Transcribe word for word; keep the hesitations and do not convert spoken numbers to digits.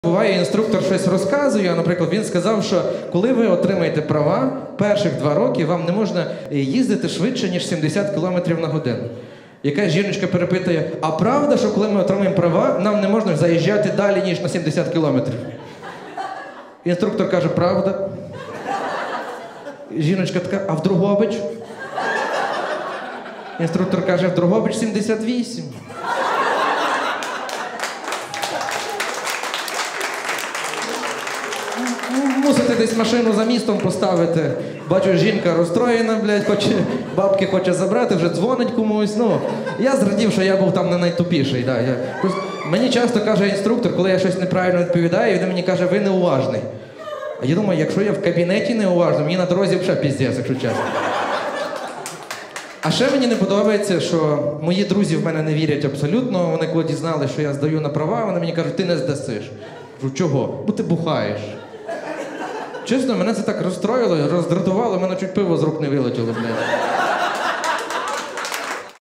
Буває, інструктор щось розказує, наприклад, він сказав, що коли ви отримаєте права, перших два роки вам не можна їздити швидше, ніж сімдесят кілометрів на годину. Якась жіночка перепитує, а правда, що коли ми отримаємо права, нам не можна заїжджати далі, ніж на сімдесят кілометрів? Інструктор каже, правда. Жіночка така, а в Дрогобич? Інструктор каже, в Дрогобич сімдесят вісім. Мусите десь машину за містом поставити. Бачу, жінка розстроєна, блядь, хоче, бабки хоче забрати, вже дзвонить комусь. Ну, я зрадів, що я був там не найтупіший. Да. Я... Просто... Мені часто каже інструктор, коли я щось неправильно відповідаю, він мені каже, ви неуважний. А я думаю, якщо я в кабінеті неуважний, мені на дорозі взагалі піздець, якщо чесно. А ще мені не подобається, що мої друзі в мене не вірять абсолютно. Вони коли дізнали, що я здаю на права, вони мені кажуть, ти не здасиш. Кажу, чого? Бо ти бухаєш. Чесно, мене це так розстроїло, роздратувало, мене чуть пиво з рук не вилетіло, блядь.